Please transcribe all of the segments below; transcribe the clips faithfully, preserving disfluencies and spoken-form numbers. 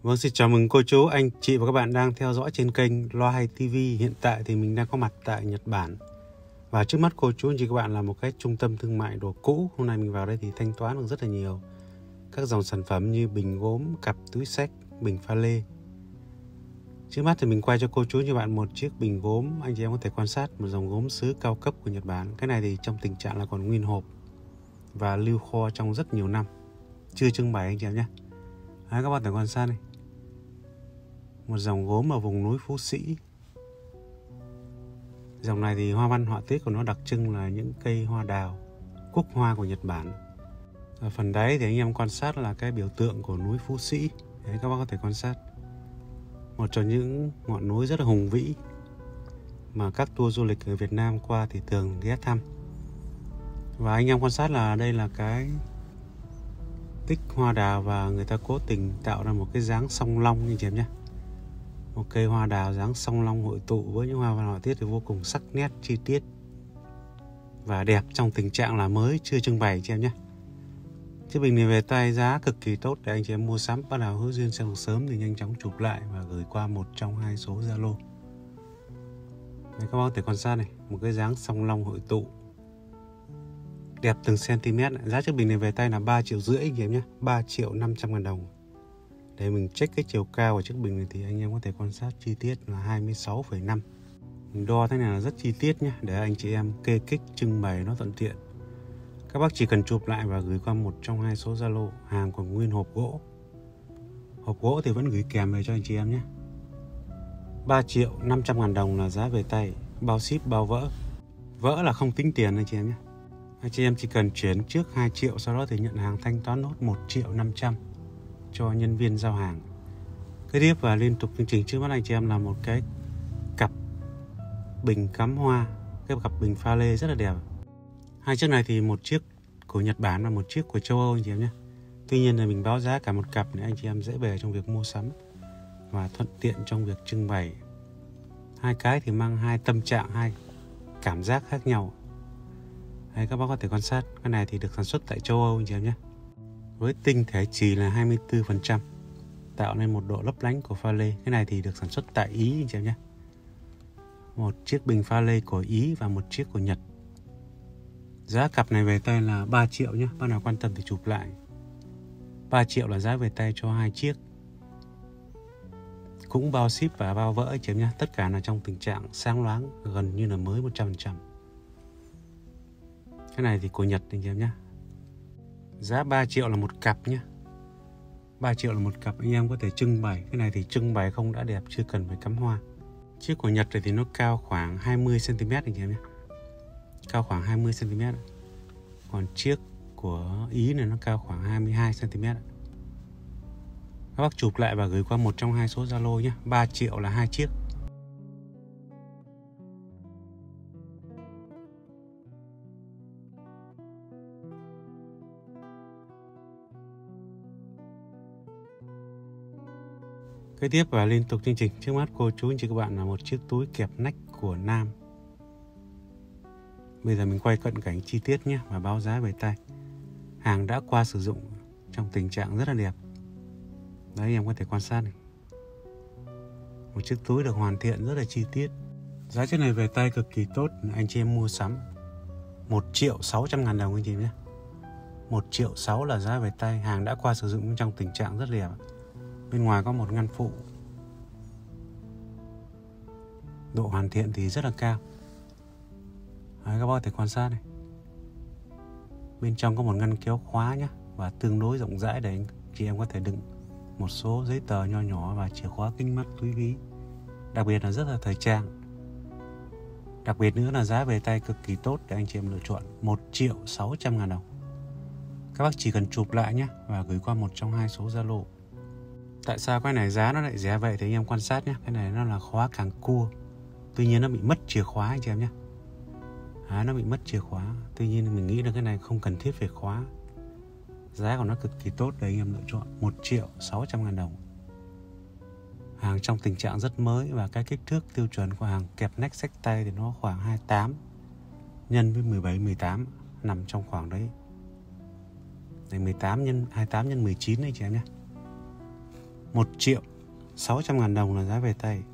Vâng, xin chào mừng cô chú, anh chị và các bạn đang theo dõi trên kênh Loa Hay ti vi. Hiện tại thì mình đang có mặt tại Nhật Bản. Và trước mắt cô chú, anh chị các bạn là một cái trung tâm thương mại đồ cũ. Hôm nay mình vào đây thì thanh toán được rất là nhiều các dòng sản phẩm như bình gốm, cặp túi xách, bình pha lê. Trước mắt thì mình quay cho cô chú như bạn một chiếc bình gốm. Anh chị em có thể quan sát một dòng gốm sứ cao cấp của Nhật Bản. Cái này thì trong tình trạng là còn nguyên hộp và lưu kho trong rất nhiều năm, chưa trưng bày anh chị em nhé. Đấy, các bạn thể quan sát này, một dòng gốm ở vùng núi Phú Sĩ. Dòng này thì hoa văn họa tiết của nó đặc trưng là những cây hoa đào, cúc hoa của Nhật Bản. Ở phần đáy thì anh em quan sát là cái biểu tượng của núi Phú Sĩ. Đấy, các bác có thể quan sát, một trong những ngọn núi rất là hùng vĩ mà các tour du lịch ở Việt Nam qua thì thường ghé thăm. Và anh em quan sát là đây là cái tích hoa đào và người ta cố tình tạo ra một cái dáng song long như chị em nhé. Một cây hoa đào dáng song long hội tụ với những hoa văn họa tiết thì vô cùng sắc nét, chi tiết và đẹp, trong tình trạng là mới, chưa trưng bày chị em nhé. Chiếc bình này về tay giá cực kỳ tốt để anh chị em mua sắm. Bắt đầu hữu duyên xem được sớm thì nhanh chóng chụp lại và gửi qua một trong hai số Zalo. Đây, các bác có thể quan sát này, một cái dáng song long hội tụ đẹp từng cm. Giá chiếc bình này về tay là ba triệu rưỡi anh chị em nhé, ba triệu năm trăm ngàn đồng. Để mình check cái chiều cao của chiếc bình này thì anh em có thể quan sát chi tiết là hai mươi sáu phẩy năm. Mình đo thế này là rất chi tiết nhé, để anh chị em kê kích trưng bày nó thuận tiện. Các bác chỉ cần chụp lại và gửi qua một trong hai số Zalo. Hàng còn nguyên hộp gỗ. Hộp gỗ thì vẫn gửi kèm về cho anh chị em nhé. ba triệu năm trăm ngàn đồng là giá về tay, bao ship bao vỡ. Vỡ là không tính tiền anh chị em nhé. Anh chị em chỉ cần chuyển trước hai triệu, sau đó thì nhận hàng thanh toán nốt một triệu năm trăm cho nhân viên giao hàng. Kế tiếp và liên tục chương trình trước mắt anh chị em là một cái cặp bình cắm hoa, cái cặp bình pha lê rất là đẹp. Hai chiếc này thì một chiếc của Nhật Bản và một chiếc của châu Âu anh chị em nhé. Tuy nhiên là mình báo giá cả một cặp để anh chị em dễ bề trong việc mua sắm và thuận tiện trong việc trưng bày. Hai cái thì mang hai tâm trạng, hai cảm giác khác nhau. Đấy, các bác có thể quan sát, cái này thì được sản xuất tại châu Âu anh chị em nhé. Với tinh thể chì là hai mươi tư phần trăm, tạo nên một độ lấp lánh của pha lê. Cái này thì được sản xuất tại Ý anh chị em nhé. Một chiếc bình pha lê của Ý và một chiếc của Nhật. Giá cặp này về tay là ba triệu nhé. Bác nào quan tâm thì chụp lại. ba triệu là giá về tay cho hai chiếc. Cũng bao ship và bao vỡ anh chị em nhé. Tất cả là trong tình trạng sáng loáng, gần như là mới một trăm phần trăm. Cái này thì của Nhật anh chị em nhé. Giá ba triệu là một cặp nhé. ba triệu là một cặp, anh em có thể trưng bày. Cái này thì trưng bày không đã đẹp, chưa cần phải cắm hoa. Chiếc của Nhật này thì nó cao khoảng hai mươi xăng ti mét anh chị em nhé. Cao khoảng hai mươi xăng ti mét. Còn chiếc của Ý này nó cao khoảng hai mươi hai xăng ti mét. Các bác chụp lại và gửi qua một trong hai số Zalo nhé. ba triệu là hai chiếc. Kế tiếp và liên tục chương trình trước mắt cô chú anh chị các bạn là một chiếc túi kẹp nách của nam. Bây giờ mình quay cận cảnh chi tiết nhé và báo giá về tay. Hàng đã qua sử dụng trong tình trạng rất là đẹp. Đấy, em có thể quan sát này. Một chiếc túi được hoàn thiện rất là chi tiết. Giá chiếc này về tay cực kỳ tốt, anh chị em mua sắm một triệu sáu trăm ngàn đồng anh chị nhé. một triệu sáu là giá về tay. Hàng đã qua sử dụng trong tình trạng rất đẹp. Bên ngoài có một ngăn phụ. Độ hoàn thiện thì rất là cao. Đấy, các bác có thể quan sát này. Bên trong có một ngăn kéo khóa nhé, và tương đối rộng rãi để anh chị em có thể đựng một số giấy tờ nho nhỏ và chìa khóa, kính mắt, túi ví. Đặc biệt là rất là thời trang. Đặc biệt nữa là giá về tay cực kỳ tốt để anh chị em lựa chọn, một triệu sáu trăm ngàn đồng. Các bác chỉ cần chụp lại nhé và gửi qua một trong hai số Zalo. Tại sao cái này giá nó lại rẻ vậy thì anh em quan sát nhé. Cái này nó là khóa càng cua. Tuy nhiên nó bị mất chìa khóa anh chị em nhé. À, nó bị mất chìa khóa. Tuy nhiên mình nghĩ là cái này không cần thiết về khóa. Giá của nó cực kỳ tốt để anh em lựa chọn, một triệu sáu trăm ngàn đồng. Hàng trong tình trạng rất mới và cái kích thước tiêu chuẩn của hàng kẹp nách xách tay thì nó khoảng hai mươi tám nhân với mười bảy mười tám, nằm trong khoảng đấy. Đây mười tám nhân hai mươi tám nhân mười chín đấy chị em nhé. một triệu sáu trăm ngàn đồng là giá về tay.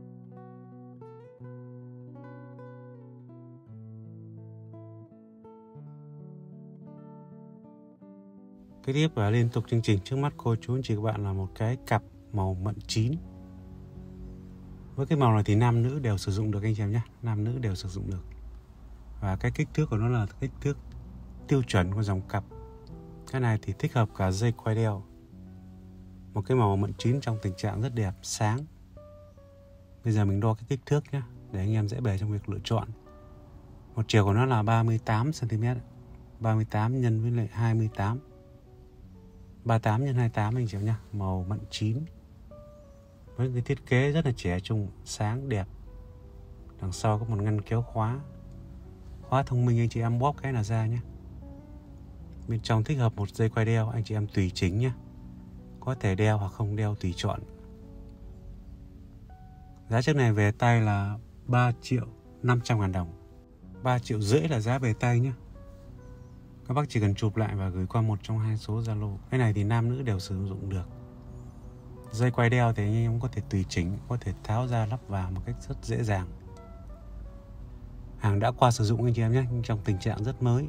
Kế tiếp và liên tục chương trình trước mắt cô chú anh chị các bạn là một cái cặp màu mận chín. Với cái màu này thì nam nữ đều sử dụng được anh chị em nhé, nam nữ đều sử dụng được. Và cái kích thước của nó là kích thước tiêu chuẩn của dòng cặp. Cái này thì thích hợp cả dây quai đeo. Một cái màu mận chín trong tình trạng rất đẹp, sáng. Bây giờ mình đo cái kích thước nhé, để anh em dễ bề trong việc lựa chọn. Một chiều của nó là ba mươi tám xăng ti mét, ba mươi tám nhân với lại hai mươi tám, ba mươi tám nhân hai mươi tám anh chị em nhé, màu mận chín. Với cái thiết kế rất là trẻ trung, sáng, đẹp. Đằng sau có một ngăn kéo khóa. Khóa thông minh anh chị em bóp cái là ra nhé. Bên trong thích hợp một dây quai đeo, anh chị em tùy chỉnh nhé. Có thể đeo hoặc không đeo tùy chọn. Giá chiếc này về tay là ba triệu năm trăm ngàn đồng. ba triệu rưỡi là giá về tay nhé. Các bác chỉ cần chụp lại và gửi qua một trong hai số Zalo. Cái này thì nam nữ đều sử dụng được. Dây quai đeo thì anh em có thể tùy chỉnh, có thể tháo ra lắp vào một cách rất dễ dàng. Hàng đã qua sử dụng anh chị em nhé, nhưng trong tình trạng rất mới.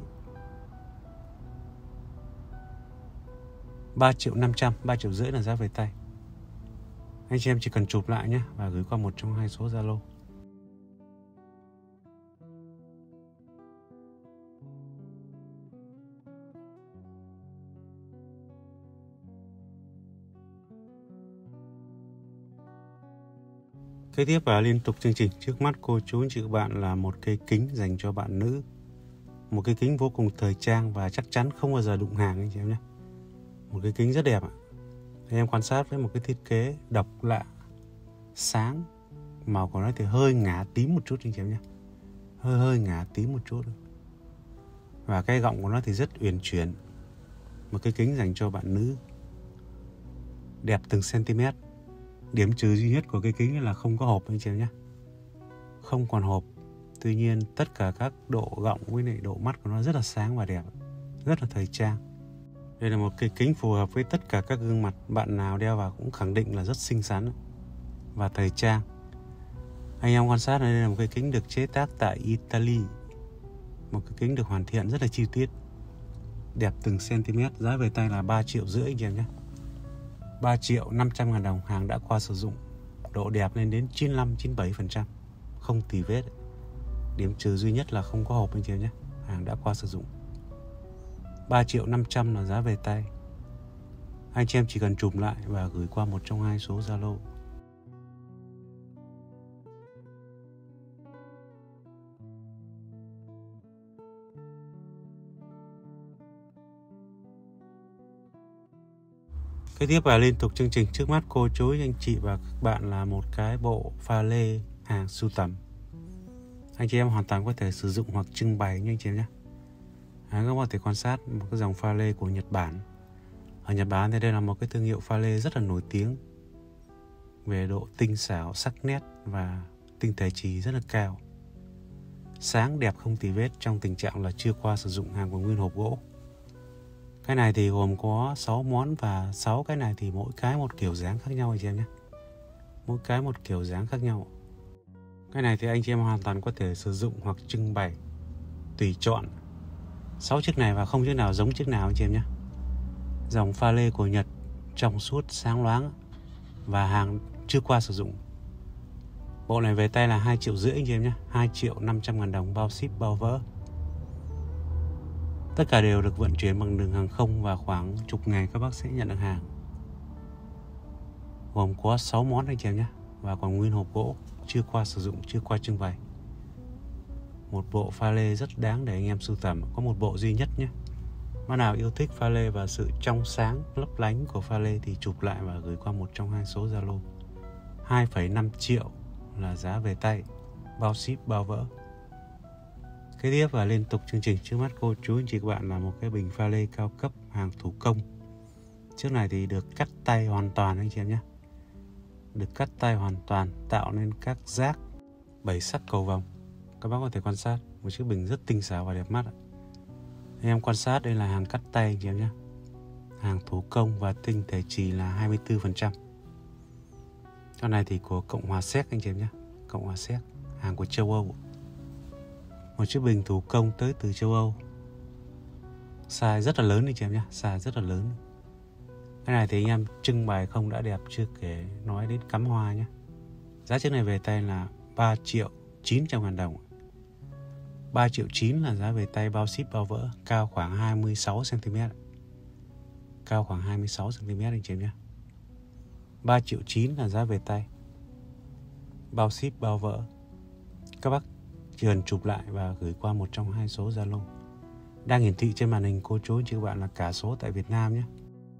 ba triệu năm trăm, ba triệu rưỡi là giá về tay. Anh chị em chỉ cần chụp lại nhé và gửi qua một trong hai số Zalo. Kế tiếp và liên tục chương trình trước mắt cô chú anh chị các bạn là một cây kính dành cho bạn nữ. Một cây kính vô cùng thời trang và chắc chắn không bao giờ đụng hàng anh chị em nhé. Một cái kính rất đẹp ạ. Anh em quan sát với một cái thiết kế độc lạ, sáng. Màu của nó thì hơi ngả tím một chút anh chị em nhé. Hơi hơi ngả tím một chút. Và cái gọng của nó thì rất uyển chuyển. Một cái kính dành cho bạn nữ. Đẹp từng cm. Điểm trừ duy nhất của cái kính là không có hộp anh chị em nhé. Không còn hộp. Tuy nhiên tất cả các độ gọng với lại độ mắt của nó rất là sáng và đẹp. Rất là thời trang. Đây là một cây kính phù hợp với tất cả các gương mặt. Bạn nào đeo vào cũng khẳng định là rất xinh xắn và thời trang. Anh em quan sát đây là một cây kính được chế tác tại Italy. Một cái kính được hoàn thiện rất là chi tiết. Đẹp từng cm. Giá về tay là ba triệu rưỡi anh chị em nhé. ba triệu năm trăm ngàn đồng. Hàng đã qua sử dụng. Độ đẹp lên đến chín mươi lăm đến chín mươi bảy phần trăm. Không tì vết. Điểm trừ duy nhất là không có hộp anh chị em nhé. Hàng đã qua sử dụng. ba triệu năm trăm là giá về tay. Anh chị em chỉ cần chụp lại và gửi qua một trong hai số Zalo. Kế tiếp và liên tục chương trình trước mắt cô chú anh chị và các bạn là một cái bộ pha lê hàng sưu tầm. Anh chị em hoàn toàn có thể sử dụng hoặc trưng bày nha anh chị em nhé. Các bạn có thể quan sát một cái dòng pha lê của Nhật Bản. Ở Nhật Bản thì đây là một cái thương hiệu pha lê rất là nổi tiếng về độ tinh xảo, sắc nét và tinh thể trì rất là cao. Sáng đẹp không tì vết trong tình trạng là chưa qua sử dụng, hàng còn nguyên hộp gỗ. Cái này thì gồm có sáu món và sáu cái này thì mỗi cái một kiểu dáng khác nhau anh chị em nhé. Mỗi cái một kiểu dáng khác nhau. Cái này thì anh chị em hoàn toàn có thể sử dụng hoặc trưng bày tùy chọn. sáu chiếc này và không chiếc nào giống chiếc nào anh chị em nhé. Dòng pha lê của Nhật trong suốt sáng loáng và hàng chưa qua sử dụng. Bộ này về tay là hai triệu rưỡi anh chị em nhé. hai triệu năm trăm ngàn đồng bao ship bao vỡ. Tất cả đều được vận chuyển bằng đường hàng không và khoảng chục ngày các bác sẽ nhận được hàng. Gồm có sáu món anh chị em nhé. Và còn nguyên hộp gỗ, chưa qua sử dụng, chưa qua trưng bày. Một bộ pha lê rất đáng để anh em sưu tầm. Có một bộ duy nhất nhé. Bạn nào yêu thích pha lê và sự trong sáng, lấp lánh của pha lê thì chụp lại và gửi qua một trong hai số Zalo. hai phẩy năm triệu là giá về tay, bao ship bao vỡ. Kế tiếp và liên tục chương trình trước mắt cô chú anh chị các bạn là một cái bình pha lê cao cấp hàng thủ công. Chiếc này thì được cắt tay hoàn toàn anh chị em nhé. Được cắt tay hoàn toàn, tạo nên các rác bảy sắc cầu vồng. Các bác có thể quan sát một chiếc bình rất tinh xảo và đẹp mắt. Anh em quan sát đây là hàng cắt tay anh chị em nhé. Hàng thủ công và tinh thể trì là hai mươi tư phần trăm. Con này thì của Cộng hòa Séc anh chị em nhé. Cộng hòa Séc, hàng của châu Âu. Một chiếc bình thủ công tới từ châu Âu. Size rất là lớn anh chị em nhé. Size rất là lớn. Cái này thì anh em trưng bày không đã đẹp, chưa kể nói đến cắm hoa nhé. Giá chiếc này về tay là ba triệu chín trăm ngàn đồng. ba triệu chín là giá về tay, bao ship bao vỡ, cao khoảng hai mươi sáu xăng ti mét. Cao khoảng hai mươi sáu xăng ti mét anh chị em nhé. ba triệu chín là giá về tay, bao ship bao vỡ. Các bác chỉ cần chụp lại và gửi qua một trong hai số Zalo đang hiển thị trên màn hình cô chú anh chị các bạn là cả số tại Việt Nam nhé.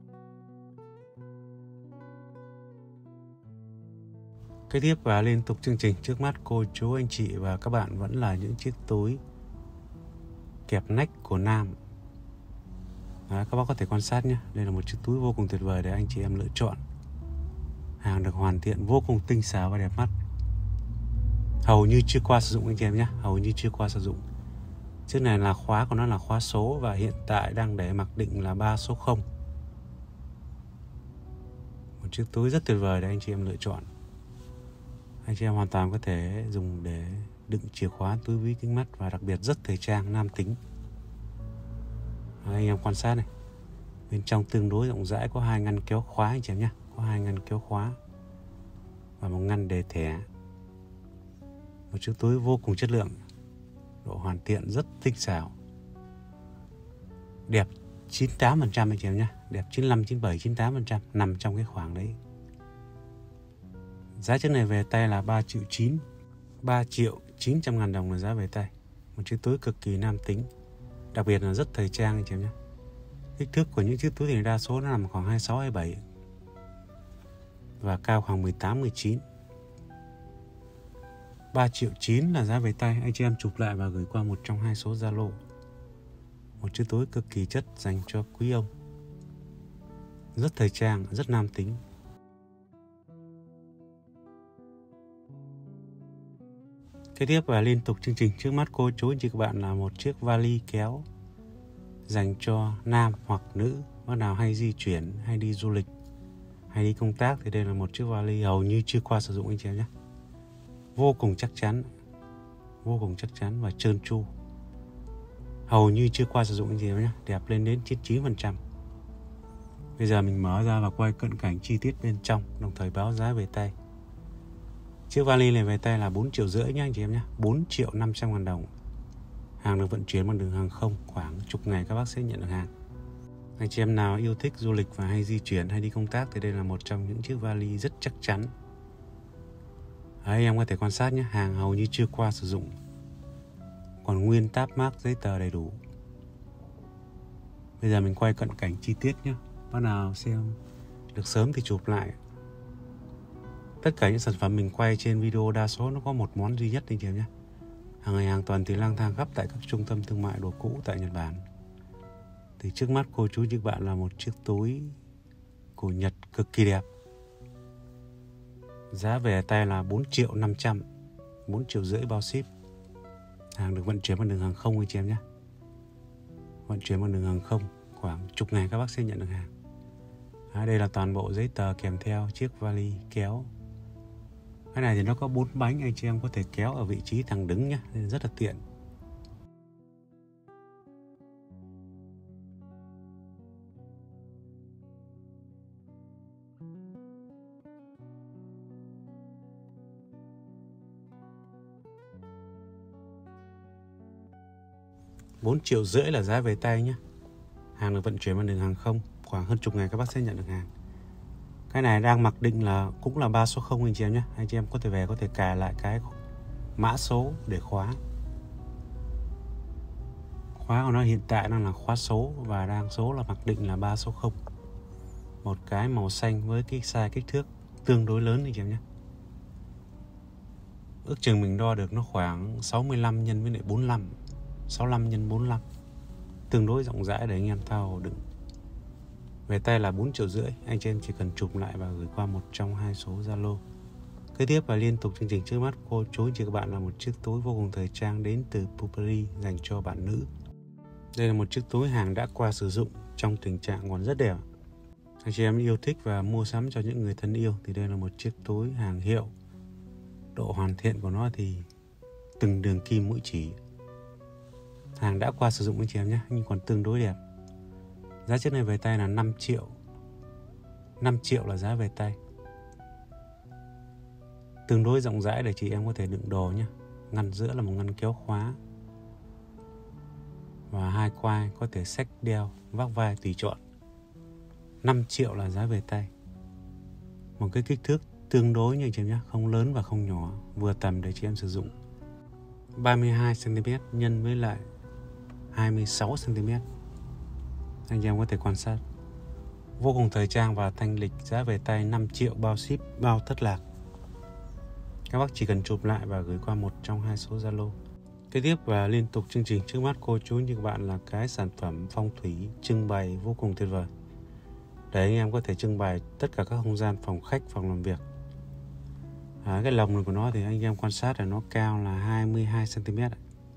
Kế tiếp và liên tục chương trình, trước mắt cô chú anh chị và các bạn vẫn là những chiếc túi kẹp nách của nam. Đấy, các bác có thể quan sát nhé. Đây là một chiếc túi vô cùng tuyệt vời để anh chị em lựa chọn. Hàng được hoàn thiện vô cùng tinh xảo và đẹp mắt. Hầu như chưa qua sử dụng anh chị em nhé. Hầu như chưa qua sử dụng. Chiếc này là khóa của nó là khóa số và hiện tại đang để mặc định là ba số không. Một chiếc túi rất tuyệt vời để anh chị em lựa chọn. Anh chị em hoàn toàn có thể dùng để đựng chìa khóa, túi ví, kính mắt và đặc biệt rất thời trang, nam tính. Đấy, anh em quan sát này. Bên trong tương đối rộng rãi, có hai ngăn kéo khóa anh chị em nhé. Có hai ngăn kéo khóa và một ngăn đề thẻ. Một chiếc túi vô cùng chất lượng, độ hoàn thiện rất tinh xảo, đẹp chín mươi tám phần trăm anh chị em nhé. Đẹp chín mươi lăm, chín mươi bảy, chín mươi tám phần trăm, nằm trong cái khoảng đấy. Giá chiếc này về tay là ba triệu chín. ba triệu chín trăm ngàn đồng là giá về tay. Một chiếc túi cực kỳ nam tính, đặc biệt là rất thời trang anh chị em nhé. Kích thước của những chiếc túi thì đa số nó nằm khoảng hai mươi sáu, hai mươi bảy và cao khoảng mười tám, mười chín. ba triệu chín là giá về tay. Anh chị em chụp lại và gửi qua một trong hai số Zalo. Một chiếc túi cực kỳ chất dành cho quý ông, rất thời trang, rất nam tính. Kế tiếp và liên tục chương trình, trước mắt cô chú anh chị các bạn là một chiếc vali kéo dành cho nam hoặc nữ bác nào hay di chuyển, hay đi du lịch, hay đi công tác thì đây là một chiếc vali hầu như chưa qua sử dụng anh chị em nhé. Vô cùng chắc chắn, vô cùng chắc chắn và trơn tru, hầu như chưa qua sử dụng anh chị em nhé. Đẹp lên đến chín mươi chín phần trăm. Bây giờ mình mở ra và quay cận cảnh chi tiết bên trong, đồng thời báo giá về tay. Chiếc vali này về tay là bốn triệu rưỡi nhé anh chị em nhé. bốn triệu năm trăm ngàn đồng. Hàng được vận chuyển bằng đường hàng không, khoảng chục ngày các bác sẽ nhận được hàng. Anh chị em nào yêu thích du lịch và hay di chuyển, hay đi công tác thì đây là một trong những chiếc vali rất chắc chắn. Đấy, em có thể quan sát nhé, hàng hầu như chưa qua sử dụng, còn nguyên táp mác giấy tờ đầy đủ. Bây giờ mình quay cận cảnh chi tiết nhé. Bác nào xem được sớm thì chụp lại. Tất cả những sản phẩm mình quay trên video đa số nó có một món duy nhất anh chị em nhé. Hàng ngày hàng tuần thì lang thang khắp tại các trung tâm thương mại đồ cũ tại Nhật Bản. Thì trước mắt cô chú các bạn là một chiếc túi của Nhật cực kỳ đẹp. Giá về tay là bốn triệu năm trăm, bốn triệu rưỡi bao ship. Hàng được vận chuyển bằng đường hàng không anh chị em nhé. Vận chuyển bằng đường hàng không, khoảng chục ngày các bác sẽ nhận được hàng. À, đây là toàn bộ giấy tờ kèm theo chiếc vali kéo. Cái này thì nó có bốn bánh, anh chị em có thể kéo ở vị trí thẳng đứng nhé, nên rất là tiện. bốn triệu rưỡi là giá về tay nhé. Hàng được vận chuyển bằng đường hàng không, khoảng hơn chục ngày các bác sẽ nhận được hàng. Cái này đang mặc định là cũng là ba số không anh chị em nhé. Anh chị em có thể về có thể cài lại cái mã số để khóa. Khóa của nó hiện tại đang là khóa số và đang số là mặc định là ba số không. Một cái màu xanh với cái size kích thước tương đối lớn anh chị em nhé. Ước chừng mình đo được nó khoảng sáu mươi lăm nhân với lại bốn mươi lăm. sáu mươi lăm nhân bốn mươi lăm. Tương đối rộng rãi để anh em thao đựng. Về tay là bốn triệu rưỡi. Anh chị em chỉ cần chụp lại và gửi qua một trong hai số Zalo. Kế tiếp và liên tục chương trình, trước mắt cô chú anh chị các bạn là một chiếc túi vô cùng thời trang đến từ Burberry dành cho bạn nữ. Đây là một chiếc túi hàng đã qua sử dụng, trong tình trạng còn rất đẹp. Anh chị em yêu thích và mua sắm cho những người thân yêu thì đây là một chiếc túi hàng hiệu. Độ hoàn thiện của nó thì từng đường kim mũi chỉ. Hàng đã qua sử dụng anh chị em nhé, nhưng còn tương đối đẹp. Giá chiếc này về tay là năm triệu. năm triệu là giá về tay. Tương đối rộng rãi để chị em có thể đựng đồ nhé. Ngăn giữa là một ngăn kéo khóa. Và hai quai có thể xách đeo, vác vai tùy chọn. năm triệu là giá về tay. Một cái kích thước tương đối như anh chị em nhé, không lớn và không nhỏ, vừa tầm để chị em sử dụng. ba mươi hai xăng-ti-mét nhân với lại hai mươi sáu xăng-ti-mét. Anh chị em có thể quan sát. Vô cùng thời trang và thanh lịch, giá về tay năm triệu, bao ship, bao thất lạc. Các bác chỉ cần chụp lại và gửi qua một trong hai số Zalo. Kế tiếp và liên tục chương trình trước mắt cô chú như các bạn là cái sản phẩm phong thủy trưng bày vô cùng tuyệt vời. Để anh em có thể trưng bày tất cả các không gian phòng khách, phòng làm việc. À, cái lồng của nó thì anh em quan sát là nó cao là hai mươi hai xăng-ti-mét.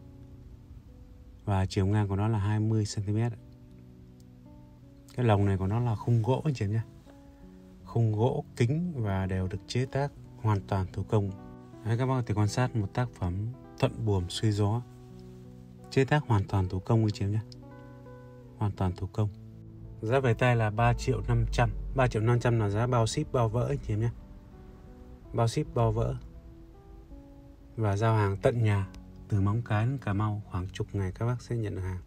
Và chiều ngang của nó là hai mươi xăng-ti-mét. Cái lồng này của nó là khung gỗ anh chị em nhé. Khung gỗ kính và đều được chế tác hoàn toàn thủ công. Đấy, các bác có thể quan sát một tác phẩm thuận buồm xuôi gió. Chế tác hoàn toàn thủ công anh chị em nhé. Hoàn toàn thủ công. Giá về tay là ba triệu năm trăm. ba triệu năm trăm là giá bao ship bao vỡ anh chị em nhé. Bao ship bao vỡ. Và giao hàng tận nhà. Từ Móng Cái đến Cà Mau khoảng chục ngày các bác sẽ nhận được hàng.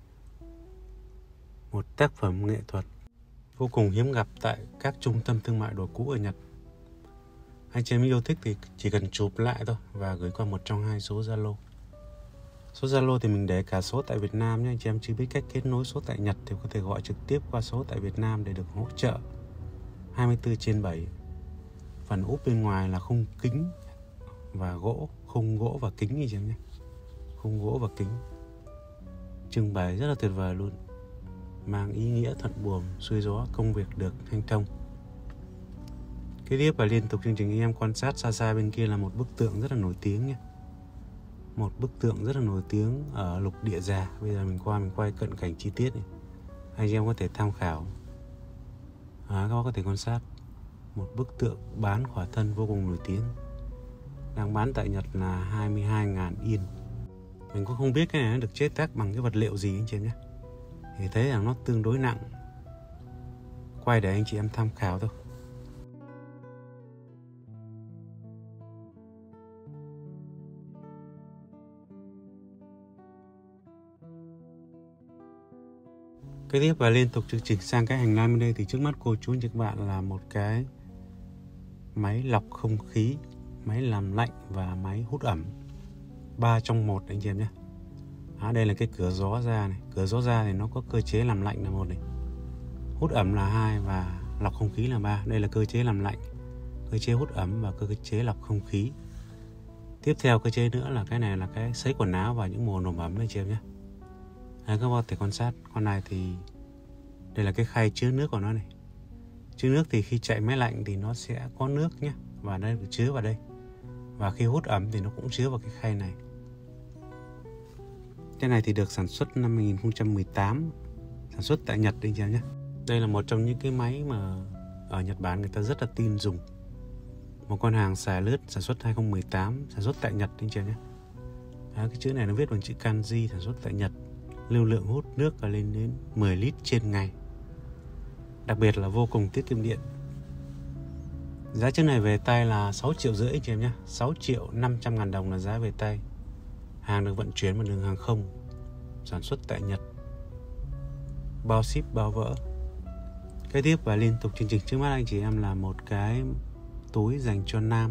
Một tác phẩm nghệ thuật vô cùng hiếm gặp tại các trung tâm thương mại đồ cũ ở Nhật. Anh chị em yêu thích thì chỉ cần chụp lại thôi và gửi qua một trong hai số Zalo. Số Zalo thì mình để cả số tại Việt Nam nhé. Anh chị em chưa biết cách kết nối số tại Nhật thì có thể gọi trực tiếp qua số tại Việt Nam để được hỗ trợ hai mươi tư trên bảy. Phần úp bên ngoài là khung kính và gỗ, khung gỗ và kính anh chị em nhé. Khung gỗ và kính. Trưng bày rất là tuyệt vời luôn. Mang ý nghĩa thuận buồm xuôi gió, công việc được hanh thông. Kế tiếp và liên tục chương trình anh em quan sát xa xa bên kia là một bức tượng rất là nổi tiếng nhé. Một bức tượng rất là nổi tiếng ở lục địa già. Bây giờ mình qua mình quay cận cảnh chi tiết này. Anh em có thể tham khảo. À, các bác có thể quan sát một bức tượng bán khỏa thân vô cùng nổi tiếng. Đang bán tại Nhật là hai mươi hai nghìn yên. Mình cũng không biết cái này được chế tác bằng cái vật liệu gì anh chị em nhé. Thì thấy rằng nó tương đối nặng. Quay để anh chị em tham khảo thôi. Kế tiếp và liên tục chương trình sang cái hành lang bên đây thì trước mắt cô chú các bạn là một cái máy lọc không khí, máy làm lạnh và máy hút ẩm. Ba trong một anh chị em nhé. À, đây là cái cửa gió ra này. Cửa gió ra thì nó có cơ chế làm lạnh là một này. Hút ẩm là hai và lọc không khí là ba. Đây là cơ chế làm lạnh, cơ chế hút ẩm và cơ chế lọc không khí. Tiếp theo cơ chế nữa là cái này là cái sấy quần áo vào những mùa nồm ẩm đấy chị em nhé. Đấy, các bác có thể quan sát. Con này thì đây là cái khay chứa nước của nó này. Chứa nước thì khi chạy máy lạnh thì nó sẽ có nước nhé. Và đây được chứa vào đây. Và khi hút ẩm thì nó cũng chứa vào cái khay này. Cái này thì được sản xuất năm hai nghìn không trăm mười tám. Sản xuất tại Nhật anh chị em nhé. Đây là một trong những cái máy mà ở Nhật Bản người ta rất là tin dùng. Một con hàng xài lướt sản xuất hai nghìn không trăm mười tám. Sản xuất tại Nhật anh chị em nhé. Đó, cái chữ này nó viết bằng chữ kanji, sản xuất tại Nhật. Lưu lượng hút nước là lên đến mười lít trên ngày. Đặc biệt là vô cùng tiết kiệm điện. Giá chiếc này về tay là sáu triệu rưỡi anh chị em nhé. sáu triệu năm trăm ngàn đồng là giá về tay. Hàng được vận chuyển bằng đường hàng không. Sản xuất tại Nhật. Bao ship bao vỡ. Kế tiếp và liên tục chương trình trước mắt anh chị em là một cái túi dành cho nam.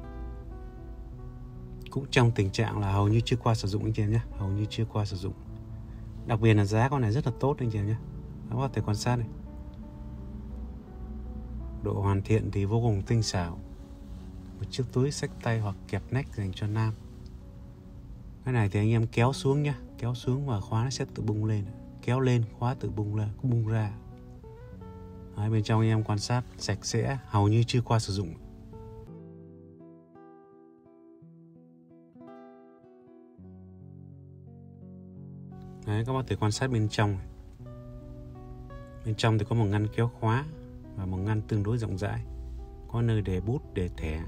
Cũng trong tình trạng là hầu như chưa qua sử dụng anh chị em nhé. Hầu như chưa qua sử dụng. Đặc biệt là giá con này rất là tốt anh chị em nhé. Các bạn có thể quan sát này. Độ hoàn thiện thì vô cùng tinh xảo. Một chiếc túi xách tay hoặc kẹp nách dành cho nam. Cái này thì anh em kéo xuống nhé. Kéo xuống và khóa nó sẽ tự bung lên. Kéo lên khóa tự bung ra, bung ra. Đấy, bên trong anh em quan sát sạch sẽ, hầu như chưa qua sử dụng. Đấy, các bạn có thể quan sát bên trong này. Bên trong thì có một ngăn kéo khóa. và một ngăn tương đối rộng rãi, có nơi để bút, để thẻ.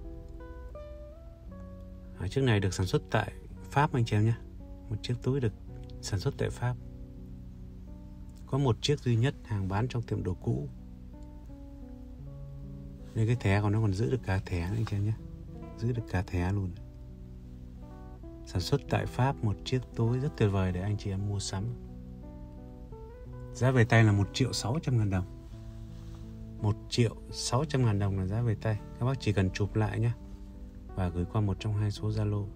À, chiếc này được sản xuất tại Pháp anh chị em nhé. Một chiếc túi được sản xuất tại Pháp. Có một chiếc duy nhất hàng bán trong tiệm đồ cũ. Đây cái thẻ của nó còn giữ được cả thẻ nữa anh chị em nhé. Giữ được cả thẻ luôn. Sản xuất tại Pháp, một chiếc túi rất tuyệt vời để anh chị em mua sắm. Giá về tay là một triệu sáu trăm ngàn đồng. một triệu sáu trăm ngàn đồng là giá về tay. Các bác chỉ cần chụp lại nhé và gửi qua một trong hai số Zalo.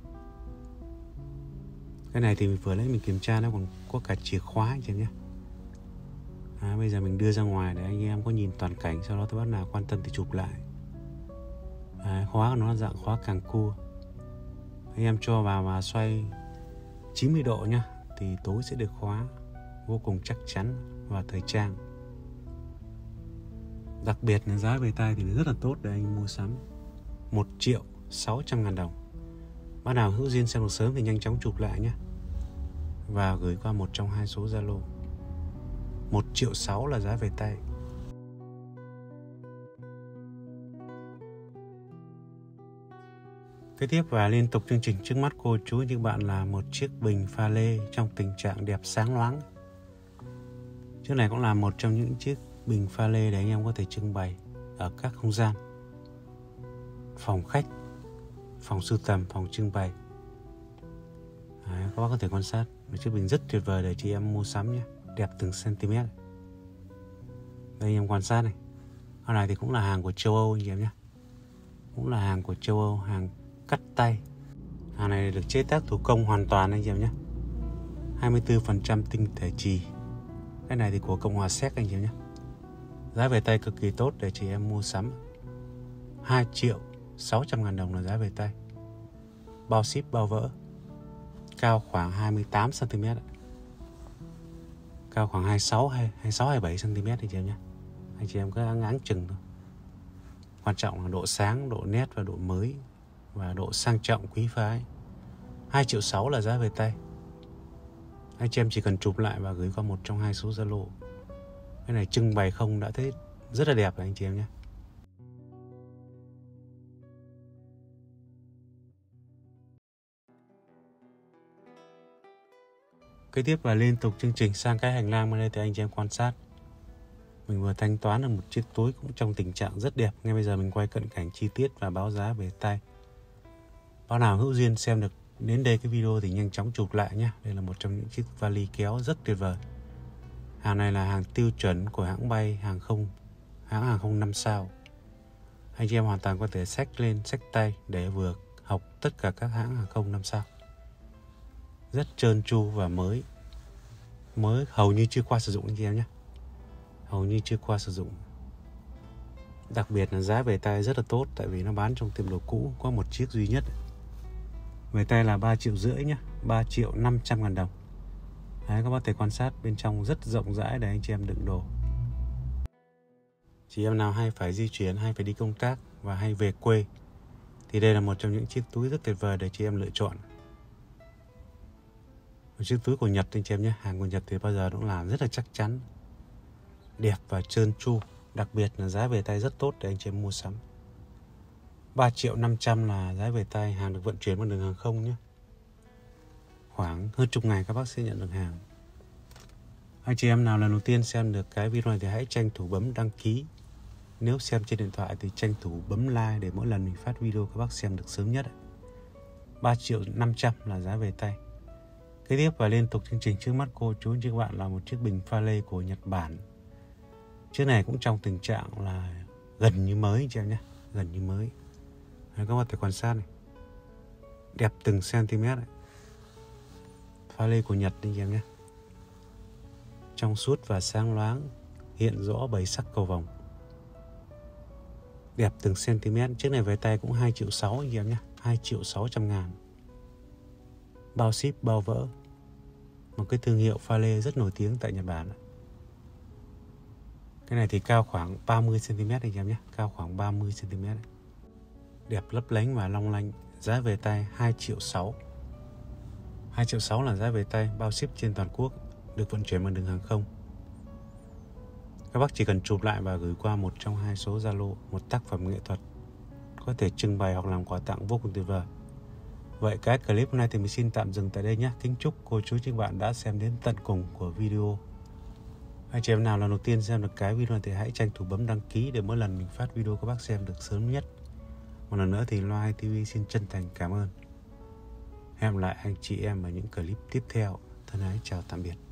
Cái này thì mình vừa lấy mình kiểm tra nó còn có cả chìa khóa anh chị em nhé. À, bây giờ mình đưa ra ngoài để anh em có nhìn toàn cảnh, sau đó tôi bắt nào quan tâm thì chụp lại. À, khóa của nó là dạng khóa càng cua. Anh em cho vào và xoay chín mươi độ nhá, thì tối sẽ được khóa vô cùng chắc chắn và thời trang. Đặc biệt là giá về tay thì rất là tốt để anh mua sắm. Một triệu sáu trăm ngàn đồng. Bác nào hữu duyên xem được sớm thì nhanh chóng chụp lại nhé và gửi qua một trong hai số Zalo. Một triệu sáu là giá về tay. Kế tiếp và liên tục chương trình trước mắt cô chú những bạn là một chiếc bình pha lê trong tình trạng đẹp sáng loáng. Chiếc này cũng là một trong những chiếc bình pha lê để anh em có thể trưng bày ở các không gian, phòng khách, phòng sưu tầm, phòng trưng bày. Đấy, các bác có thể quan sát một chiếc bình rất tuyệt vời để chị em mua sắm nhé, đẹp từng cm. Đây anh em quan sát này, con này thì cũng là hàng của châu Âu anh em nhé, cũng là hàng của châu Âu, hàng cắt tay. Hàng này được chế tác thủ công hoàn toàn anh em nhé, hai mươi tư phần trăm tinh thể chì. Cái này thì của Cộng hòa Séc anh em nhé. Giá về tay cực kỳ tốt để chị em mua sắm. Hai triệu sáu trăm ngàn đồng là giá về tay. Bao ship bao vỡ. Cao khoảng hai mươi tám xăng ti mét. Cao khoảng hai mươi sáu hay hai mươi sáu hai mươi bảy xăng ti mét anh chị em nhé. Anh chị em cứ áng áng chừng thôi. Quan trọng là độ sáng, độ nét và độ mới và độ sang trọng quý phái. Hai triệu sáu là giá về tay. Anh chị em chỉ cần chụp lại và gửi qua một trong hai số Zalo. Cái này trưng bày không đã thấy rất là đẹp rồi anh chị em nhé. Kế tiếp là liên tục chương trình sang cái hành lang bên đây thì anh chị em quan sát. Mình vừa thanh toán được một chiếc túi cũng trong tình trạng rất đẹp. Ngay bây giờ mình quay cận cảnh chi tiết và báo giá về tay. Bác nào hữu duyên xem được đến đây cái video thì nhanh chóng chụp lại nhé. Đây là một trong những chiếc vali kéo rất tuyệt vời. Hàng này là hàng tiêu chuẩn của hãng bay hàng không, hãng hàng không năm sao. Anh chị em hoàn toàn có thể xách lên, xách tay để vừa học tất cả các hãng hàng không năm sao. Rất trơn tru và mới. Mới hầu như chưa qua sử dụng anh chị em nhé. Hầu như chưa qua sử dụng. Đặc biệt là giá về tay rất là tốt, tại vì nó bán trong tiệm đồ cũ có một chiếc duy nhất. Về tay là ba triệu rưỡi nhé, ba triệu năm trăm ngàn đồng. Đấy, các bác thể quan sát bên trong rất rộng rãi để anh chị em đựng đồ. Chị em nào hay phải di chuyển, hay phải đi công tác và hay về quê thì đây là một trong những chiếc túi rất tuyệt vời để chị em lựa chọn. Một chiếc túi của Nhật anh chị em nhé. Hàng của Nhật thì bao giờ cũng làm rất là chắc chắn, đẹp và trơn tru. Đặc biệt là giá về tay rất tốt để anh chị em mua sắm. Ba triệu năm trăm là giá về tay. Hàng được vận chuyển bằng đường hàng không nhé. Khoảng hơn chục ngày các bác sẽ nhận được hàng. Anh chị em nào lần đầu tiên xem được cái video này thì hãy tranh thủ bấm đăng ký. Nếu xem trên điện thoại thì tranh thủ bấm like để mỗi lần mình phát video các bác xem được sớm nhất. Ba triệu năm trăm là giá về tay. Kế tiếp và liên tục chương trình trước mắt cô chú anh chị các bạn là một chiếc bình pha lê của Nhật Bản. Chiếc này cũng trong tình trạng là gần như mới anh chị em nhé, gần như mới. Đấy, các bạn thể quan sát này, đẹp từng cm này. Pha lê của Nhật anh chị em nhé, trong suốt và sáng loáng, hiện rõ bảy sắc cầu vồng, đẹp từng cm. Chiếc này về tay cũng hai triệu sáu anh chị em nhé, hai triệu sáu trăm ngàn. Bao ship bao vỡ. Một cái thương hiệu pha lê rất nổi tiếng tại Nhật Bản. Cái này thì cao khoảng ba mươi xăng-ti-mét anh chị em nhé, cao khoảng ba mươi xăng-ti-mét. Đẹp lấp lánh và long lanh. Giá về tay hai triệu sáu. hai triệu sáu là giá về tay, bao ship trên toàn quốc, được vận chuyển bằng đường hàng không. Các Các bác chỉ cần chụp lại và gửi qua một trong hai số Zalo một tác phẩm nghệ thuật có thể trưng bày hoặc làm quà tặng vô cùng tuyệt vời. Vậy cái clip hôm nay thì mình xin tạm dừng tại đây nhé. Kính chúc cô chú chị bạn đã xem đến tận cùng của video. Anh chị em nào lần đầu tiên xem được cái video này thì hãy tranh thủ bấm đăng ký để mỗi lần mình phát video các bác xem được sớm nhất. Một lần nữa thì Loa ti vi xin chân thành cảm ơn. Hẹn gặp lại anh chị em ở những clip tiếp theo. Thân ái chào tạm biệt.